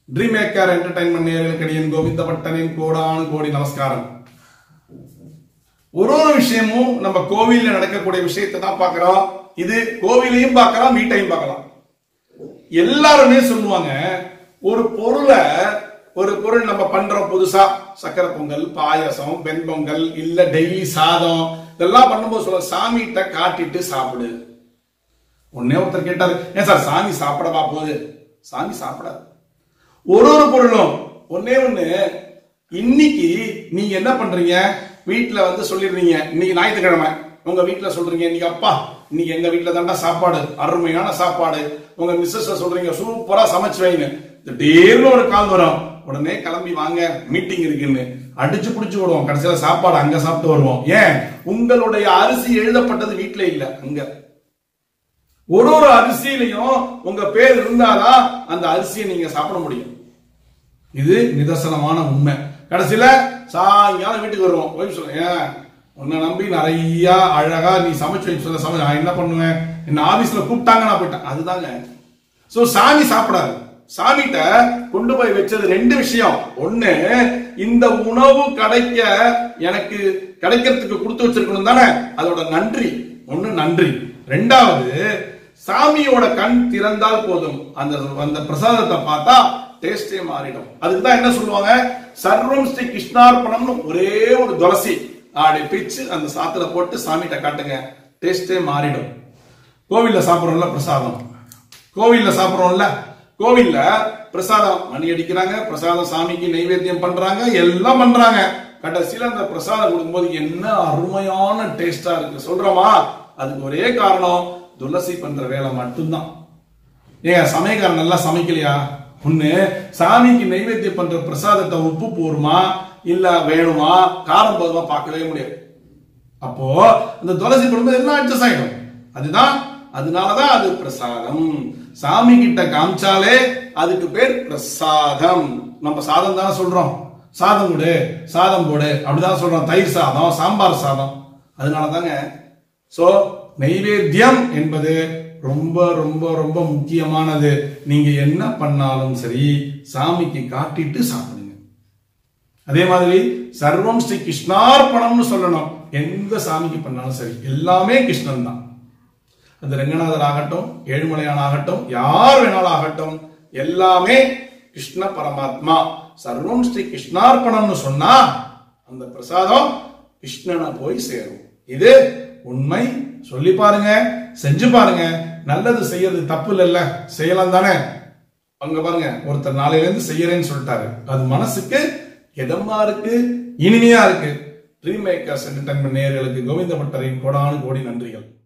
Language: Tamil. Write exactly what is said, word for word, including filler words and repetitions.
ட்ரீம் மேக்கர் என்டர்டைன்மெண்ட் நேயர்களுக்கு கோவிந்த பட்டனின் கோடானு கோடி நமஸ்காரம். ஒரு ஒரு விஷயமும் நம்ம கோவில்ல நடக்கக்கூடிய விஷயத்தை தான் பார்க்கிறோம். இது கோவிலையும் பார்க்கலாம், வீட்டையும் பார்க்கலாம். எல்லாருமே சொல்லுவாங்க, ஒரு பொருளை ஒரு பொருள் நம்ம பண்றோம் புதுசா, சக்கரை பொங்கல், பாயசம், வெண்பொங்கல், இல்ல டெய்லி சாதம், இதெல்லாம் பண்ணும்போது சொல்ல சாமிகிட்ட காட்டிட்டு சாப்பிடு. ஒன்னே ஒருத்தர் கேட்டாரு, ஏன் சார் சாமி சாப்பிடவா போகுது? சாமி சாப்பிடாது. ஒரு ஒரு பொருளும் ஒன்னே ஒண்ணு. இன்னைக்கு நீங்க என்ன பண்றீங்க? வீட்டுல வந்து சொல்லிடுறீங்க, இன்னைக்கு ஞாயிற்றுக்கிழமை, உங்க வீட்டுல சொல்றீங்க, இன்னைக்கு அப்பா இன்னைக்கு எங்க வீட்டுல தாண்டா சாப்பாடு, அருமையான சாப்பாடு. உங்க மிஸ்ஸஸ் சொல்றீங்க, சூப்பரா சமைச்சு வைங்க. திடீர்னு ஒரு கால் வரும், உடனே கிளம்பி வாங்க மீட்டிங் இருக்குன்னு அடிச்சு புடிச்சு விடுவோம். கடைசியில சாப்பாடு அங்க சாப்பிட்டு வருவோம். ஏன்? உங்களுடைய அரிசி எழுதப்பட்டது வீட்டுல இல்ல, அங்க. ஒரு ஒரு அரிசியிலையும் உங்க பேர் இருந்தாதான் அந்த அரிசியை நீங்க சாப்பிட முடியும். இது நிதர்சனமான உண்மை. கடைசியில சாயங்காலம் வீட்டுக்கு வருவோம், போய் சொல்ல, உன்னை நம்பி நிறைய அழகா நீ சமைச்சு வைக்க சொல்ல சமைச்சு நான் என்ன பண்ணுவேன், என்ன ஆபீஸ்ல கூப்பிட்டாங்க நான் போயிட்டேன். அதுதாங்க. சோ சாமி சாப்பிடாது. சாமிகிட்ட கொண்டு போய் வச்சது ரெண்டு விஷயம். ஒண்ணு, இந்த உணவு கிடைக்க எனக்கு கிடைக்கிறதுக்கு கொடுத்து வச்சிருக்கணும் தானே, அதோட நன்றி. ஒண்ணு நன்றி. ரெண்டாவது, சாமியோட கண் திறந்தால் போதும், அந்த அந்த பிரசாதத்தை பார்த்தா டேஸ்டே மாறிடும். அதுக்கு தான் என்ன சொல்லுவாங்க, சர்வம் ஸ்ரீ கிருஷ்ணார்ப்பணம்னு ஒரே ஒரு துளசி அப்படி பிச்சு அந்த சாத்துல போட்டு சாமிகிட்ட காட்டுங்க, டேஸ்டே மாறிடும். கோவில்ல சாப்பிடுறோம்ல பிரசாதம், கோவில்ல சாப்பிடுறோம்ல, கோவில்ல பிரசாதம் மணி அடிக்கிறாங்க, பிரசாதம் சாமிக்கு நைவேத்தியம் பண்றாங்க, எல்லாம் பண்றாங்க. கடைசியில அந்த பிரசாதம் கொடுக்கும்போது என்ன அருமையான டேஸ்டா இருக்கு சொல்றோமா? அதுக்கு ஒரே காரணம், துளசி பண்ற வேலை மட்டும்தான். ஏன் சமயக்காரன் நல்லா சமைக்கலையா? ஒண்ணு, சாமிக்கு நைவேத்தியம் பண்ற பிரசாதத்தை உப்பு போருமா இல்ல வேணுமா காரம் போதுமா பார்க்கவே முடியாது. அப்போ அந்த துளசி போடும்போது எல்லாம் அட்ஜஸ்ட் ஆயிடும். அதுதான், அதனாலதான் அது பிரசாதம். சாமி கிட்ட காமிச்சாலே அதுக்கு பேர் பிரசாதம். நம்ம சாதம் தானே சொல்றோம், சாதம் போடு சாதம் போடு அப்படிதான் சொல்றோம், தயிர் சாதம், சாம்பார் சாதம். அதனாலதாங்க. சோ நைவேத்தியம் என்பது ரொம்ப ரொம்ப ரொம்ப முக்கியமானது. நீங்க என்ன பண்ணாலும் சரி சாமிக்கு காட்டிட்டு சாப்பிடுங்க. அதே மாதிரி சர்வம் ஸ்ரீ கிருஷ்ணார்ப்பணம்னு சொல்லணும். எந்த சாமிக்கு பண்ணாலும் சரி எல்லாமே கிருஷ்ணன் தான். அது ரங்கநாதர் ஆகட்டும், ஏழுமலையான் ஆகட்டும், யார் வேணாலும் ஆகட்டும், எல்லாமே கிருஷ்ண பரமாத்மா. சர்வம் ஸ்ரீ கிருஷ்ணார்ப்பணம்னு சொன்னா அந்த பிரசாதம் கிருஷ்ணனை போய் சேரும். இது உண்மை. சொல்லி பாருங்க, செஞ்சு பாருங்க. நல்லது செய்யறது தப்பு இல்ல, செய்யலாம் தானே. அங்க பாருங்க, ஒருத்தர் நாளையில இருந்து செய்யறேன்னு சொல்லிட்டாரு, அது மனசுக்கு எதமா இருக்கு, இனிமையா இருக்கு. ட்ரீம் மேக்கர்ஸ் என்டர்டைன்மெண்ட் நேயர்களுக்கு கோவிந்த பட்டரின் கோடானு கோடி நன்றிகள்.